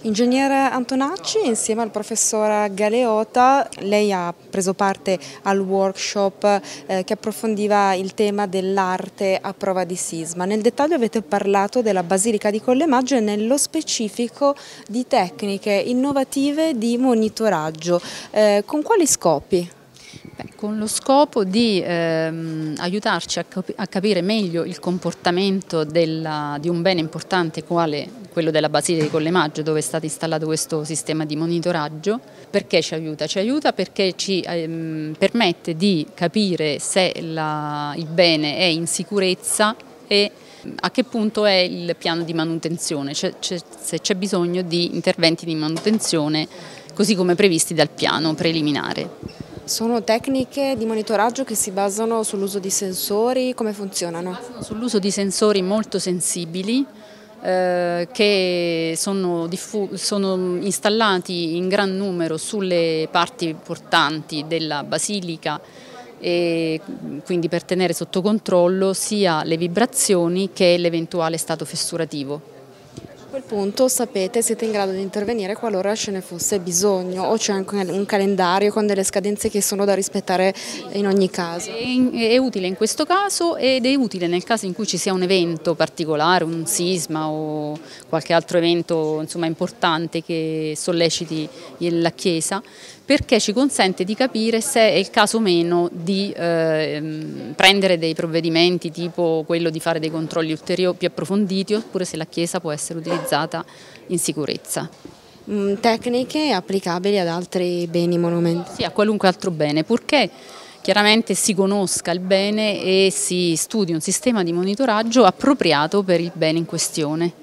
Ingegnere Antonacci, insieme al professor Galeota, lei ha preso parte al workshop che approfondiva il tema dell'arte a prova di sisma. Nel dettaglio avete parlato della Basilica di Colle Maggio e nello specifico di tecniche innovative di monitoraggio. Con quali scopi? Con lo scopo di aiutarci a capire meglio il comportamento di un bene importante quale quello della Basilica di Colle Maggio, dove è stato installato questo sistema di monitoraggio. Perché ci aiuta? Ci aiuta perché ci permette di capire se il bene è in sicurezza e a che punto è il piano di manutenzione, se c'è bisogno di interventi di manutenzione così come previsti dal piano preliminare. Sono tecniche di monitoraggio che si basano sull'uso di sensori, come funzionano? Sull'uso di sensori molto sensibili che sono installati in gran numero sulle parti portanti della basilica e quindi per tenere sotto controllo sia le vibrazioni che l'eventuale stato fessurativo. A quel punto sapete, siete in grado di intervenire qualora ce ne fosse bisogno o c'è anche un calendario con delle scadenze che sono da rispettare in ogni caso. È utile in questo caso ed è utile nel caso in cui ci sia un evento particolare, un sisma o qualche altro evento insomma, importante che solleciti la Chiesa, perché ci consente di capire se è il caso o meno di prendere dei provvedimenti tipo quello di fare dei controlli ulteriori più approfonditi oppure se la Chiesa può essere utilizzata in sicurezza. Tecniche applicabili ad altri beni monumenti? Sì, a qualunque altro bene, purché chiaramente si conosca il bene e si studi un sistema di monitoraggio appropriato per il bene in questione.